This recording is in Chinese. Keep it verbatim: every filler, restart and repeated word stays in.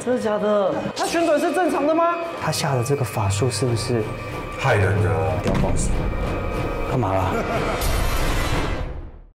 真的假的？他旋转是正常的吗？ 他下的这个法术是不是害人的？ 屌 boss， 干嘛啦？